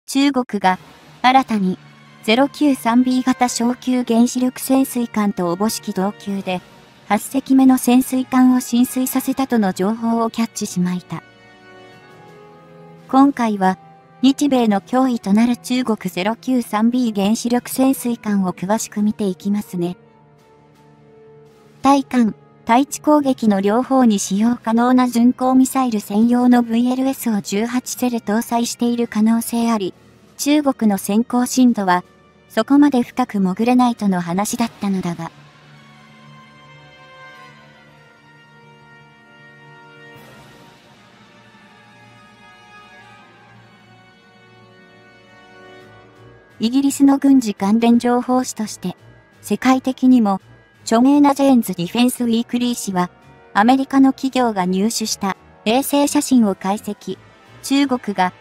中国が新たに 093B 型小級原子力潜水艦とおぼしき同級で8隻目の潜水艦を進水させたとの情報をキャッチしました。今回は日米の脅威となる中国 093B 原子力潜水艦を詳しく見ていきますね。対艦、対地攻撃の両方に使用可能な巡航ミサイル専用の VLS を18セル搭載している可能性あり、中国の先行深度はそこまで深く潜れないとの話だったのだが、イギリスの軍事関連情報誌として、世界的にも著名なジェーンズ・ディフェンス・ウィークリー誌は、アメリカの企業が入手した衛星写真を解析、中国が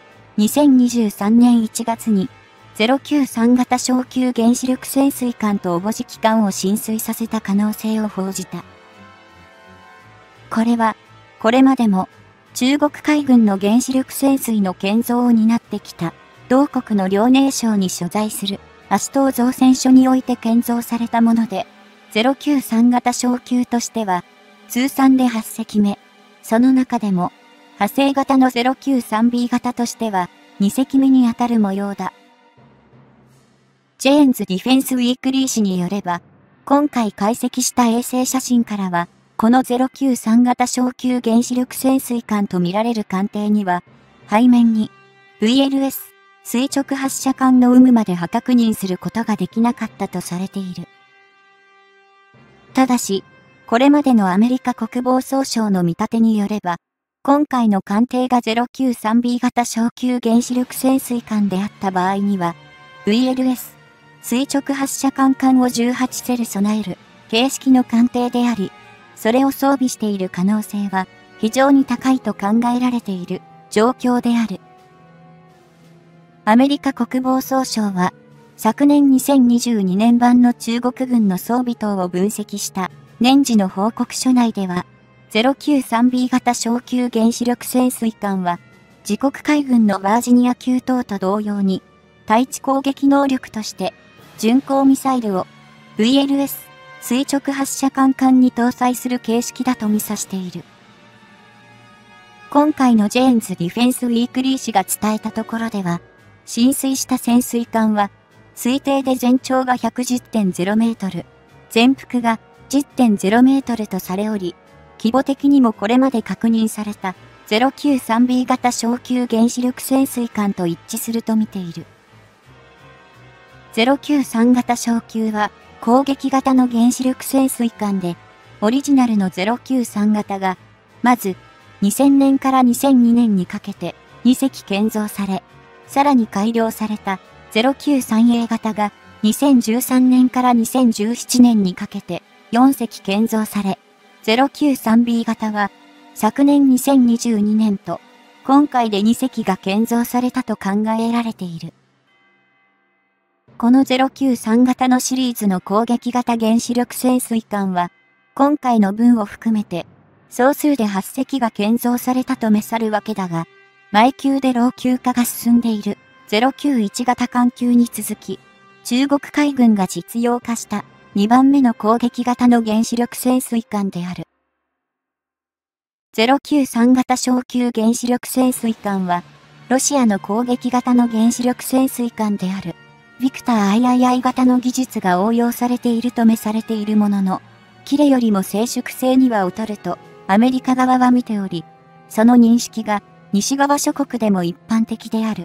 2023年1月に093型小級原子力潜水艦とおぼしき艦を進水させた可能性を報じた。これは、これまでも中国海軍の原子力潜水の建造を担ってきた、同国の遼寧省に所在する葦東造船所において建造されたもので、093型小級としては、通算で8隻目。その中でも、派生型の 093B 型としては、2隻目にあたる模様だ。ジェーンズ・ディフェンス・ウィークリー誌によれば、今回解析した衛星写真からは、この093型小級原子力潜水艦とみられる艦艇には、背面に VLS、垂直発射管の有無までは確認することができなかったとされている。ただし、これまでのアメリカ国防総省の見立てによれば、今回の艦艇が 093B 型小級原子力潜水艦であった場合には、VLS、垂直発射管を18セル備える形式の艦艇であり、それを装備している可能性は非常に高いと考えられている状況である。アメリカ国防総省は、昨年2022年版の中国軍の装備等を分析した年次の報告書内では、093B 型小級原子力潜水艦は、自国海軍のバージニア級等と同様に、対地攻撃能力として、巡航ミサイルを VLS 垂直発射管に搭載する形式だと見指している。今回のジェーンズ・ディフェンス・ウィークリー誌が伝えたところでは、進水した潜水艦は、推定で全長が 110.0 メートル、全幅が 10.0 メートルとされおり、規模的にもこれまで確認された 093B 型小級原子力潜水艦と一致すると見ている。093型小級は攻撃型の原子力潜水艦で、オリジナルの093型が、まず2000年から2002年にかけて2隻建造され、さらに改良された 093A 型が2013年から2017年にかけて4隻建造され、093B 型は昨年2022年と今回で2隻が建造されたと考えられている。この093型のシリーズの攻撃型原子力潜水艦は今回の分を含めて総数で8隻が建造されたとめさるわけだが、前級で老朽化が進んでいる091型艦級に続き、中国海軍が実用化した2番目の攻撃型の原子力潜水艦である。093型小級原子力潜水艦は、ロシアの攻撃型の原子力潜水艦である、ビクター III 型の技術が応用されているとめされているものの、キレよりも静粛性には劣るとアメリカ側は見ており、その認識が西側諸国でも一般的である。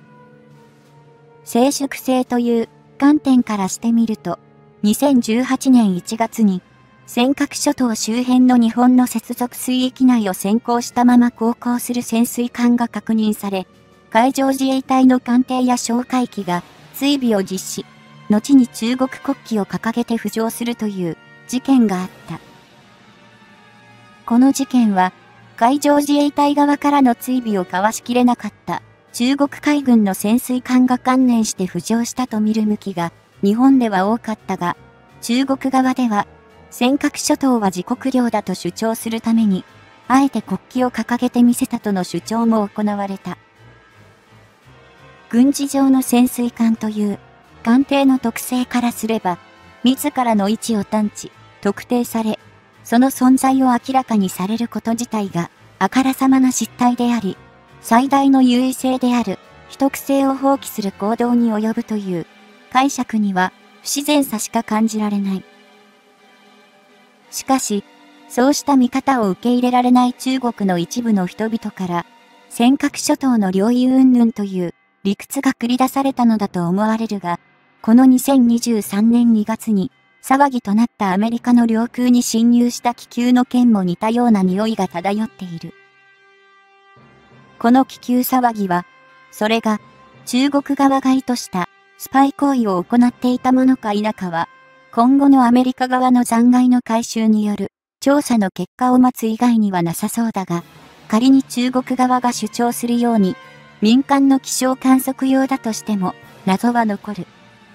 静粛性という観点からしてみると、2018年1月に尖閣諸島周辺の日本の接続水域内を先行したまま航行する潜水艦が確認され、海上自衛隊の艦艇や哨戒機が追尾を実施、後に中国国旗を掲げて浮上するという事件があった。この事件は、海上自衛隊側からの追尾をかわしきれなかった中国海軍の潜水艦が関連して浮上したと見る向きが日本では多かったが、中国側では尖閣諸島は自国領だと主張するために、あえて国旗を掲げてみせたとの主張も行われた。 軍事上の潜水艦という艦艇の特性からすれば、自らの位置を探知、特定され、その存在を明らかにされること自体が、あからさまな失態であり、最大の優位性である、秘匿性を放棄する行動に及ぶという解釈には不自然さしか感じられない。しかし、そうした見方を受け入れられない中国の一部の人々から、尖閣諸島の領有云々という理屈が繰り出されたのだと思われるが、この2023年2月に騒ぎとなったアメリカの領空に侵入した気球の件も似たような匂いが漂っている。この気球騒ぎは、それが中国側が意図したスパイ行為を行っていたものか否かは、今後のアメリカ側の残骸の回収による調査の結果を待つ以外にはなさそうだが、仮に中国側が主張するように民間の気象観測用だとしても謎は残る。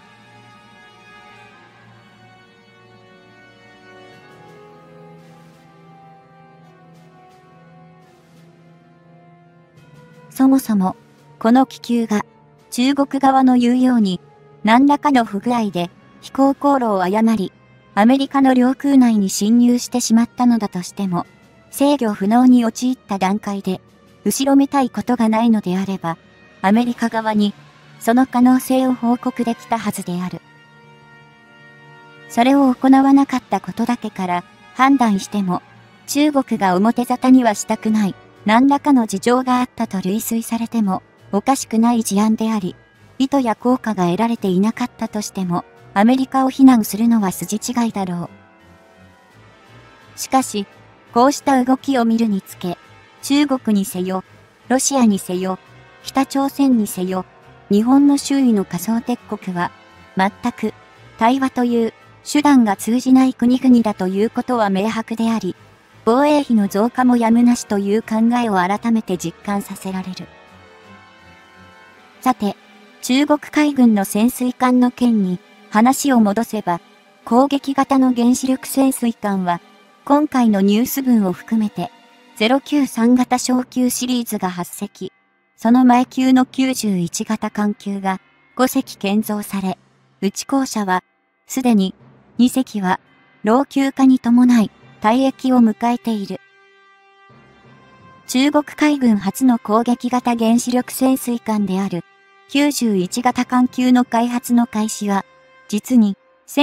そもそも、この気球が中国側の言うように何らかの不具合で飛行航路を誤り、アメリカの領空内に侵入してしまったのだとしても、制御不能に陥った段階で、後ろめたいことがないのであれば、アメリカ側にその可能性を報告できたはずである。それを行わなかったことだけから判断しても、中国が表沙汰にはしたくない何らかの事情があったと類推されてもおかしくない事案であり、意図や効果が得られていなかったとしても、アメリカを非難するのは筋違いだろう。しかし、こうした動きを見るにつけ、中国にせよ、ロシアにせよ、北朝鮮にせよ、日本の周囲の仮想敵国は、全く対話という手段が通じない国々だということは明白であり、防衛費の増加もやむなしという考えを改めて実感させられる。さて、中国海軍の潜水艦の件に話を戻せば、攻撃型の原子力潜水艦は、今回のニュース文を含めて、093型小級シリーズが8隻、その前級の91型艦級が5隻建造され、うち後者は、すでに2隻は老朽化に伴い退役を迎えている。中国海軍初の攻撃型原子力潜水艦である91型艦級の開発の開始は、実に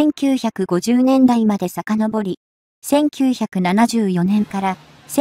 1950年代まで遡り、1974年から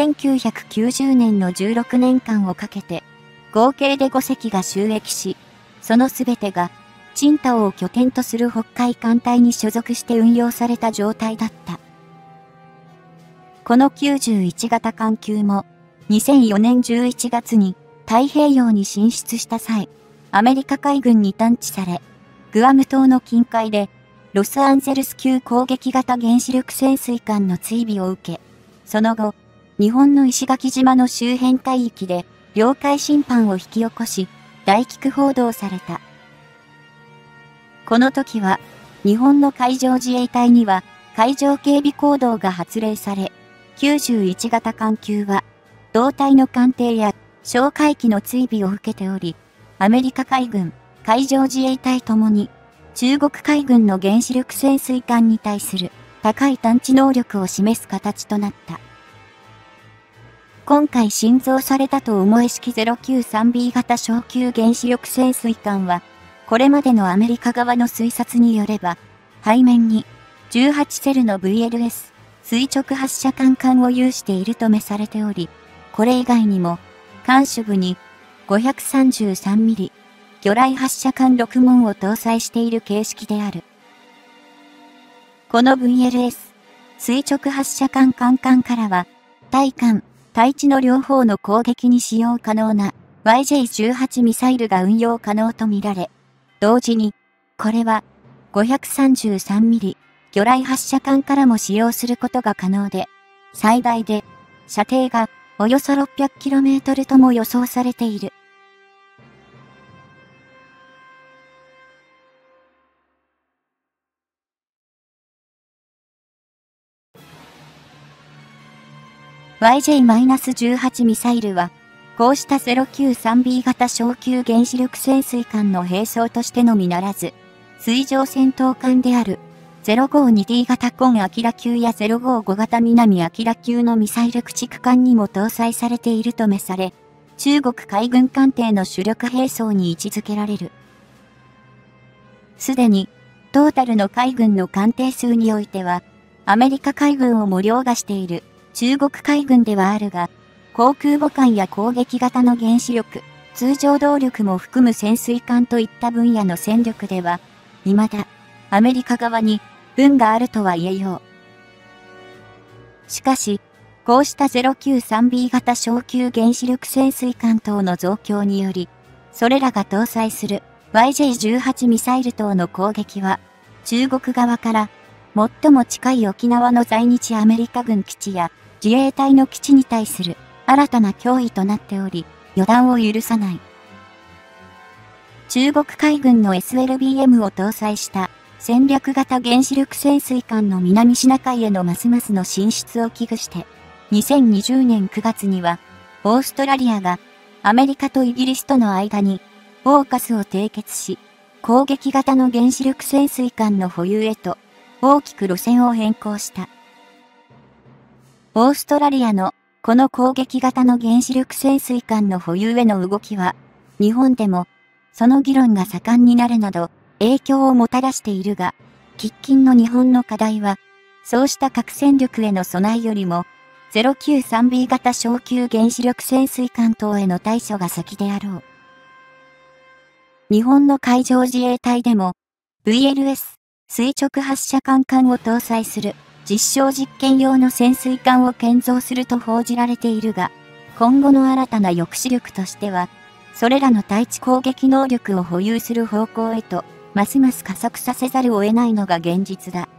1990年の16年間をかけて、合計で5隻が就役し、そのすべてが、青島を拠点とする北海艦隊に所属して運用された状態だった。この91型艦級も、2004年11月に太平洋に進出した際、アメリカ海軍に探知され、グアム島の近海で、ロスアンゼルス級攻撃型原子力潜水艦の追尾を受け、その後、日本の石垣島の周辺海域で領海侵犯を引き起こし、大菊報道された。この時は、日本の海上自衛隊には海上警備行動が発令され、91型艦級は、同隊の艦艇や哨戒機の追尾を受けており、アメリカ海軍、海上自衛隊ともに、中国海軍の原子力潜水艦に対する高い探知能力を示す形となった。今回新造されたと思えしき 093B 型小級原子力潜水艦は、これまでのアメリカ側の推察によれば、背面に18セルの VLS 垂直発射艦を有しているとめされており、これ以外にも、艦首部に533ミリ魚雷発射管6門を搭載している形式である。この VLS 垂直発射管からは、対艦、対地の両方の攻撃に使用可能な YJ-18 ミサイルが運用可能とみられ、同時に、これは533ミリ魚雷発射管からも使用することが可能で、最大で射程がおよそ 600km とも予想されている。YJ-18 ミサイルは、 こうした 093B 型小級原子力潜水艦の兵装としてのみならず、水上戦闘艦である 052D 型今明級や055型南明級のミサイル駆逐艦にも搭載されているとめされ、中国海軍艦艇の主力兵装に位置づけられる。すでに、トータルの海軍の艦艇数においては、アメリカ海軍をも凌駕している中国海軍ではあるが、航空母艦や攻撃型の原子力、通常動力も含む潜水艦といった分野の戦力では、未だアメリカ側に分があるとは言えよう。しかし、こうした 093B 型小級原子力潜水艦等の増強により、それらが搭載する YJ-18 ミサイル等の攻撃は、中国側から最も近い沖縄の在日アメリカ軍基地や自衛隊の基地に対する新たな脅威となっており、予断を許さない。中国海軍の SLBM を搭載した戦略型原子力潜水艦の南シナ海へのますますの進出を危惧して、2020年9月には、オーストラリアがアメリカとイギリスとの間に、オーカスを締結し、攻撃型の原子力潜水艦の保有へと、大きく路線を変更した。オーストラリアのこの攻撃型の原子力潜水艦の保有への動きは、日本でもその議論が盛んになるなど影響をもたらしているが、喫緊の日本の課題は、そうした核戦力への備えよりも、093B 型小級原子力潜水艦等への対処が先であろう。日本の海上自衛隊でも、VLS 垂直発射艦艦を搭載する実証実験用の潜水艦を建造すると報じられているが、今後の新たな抑止力としては、それらの対地攻撃能力を保有する方向へと、ますます加速させざるを得ないのが現実だ。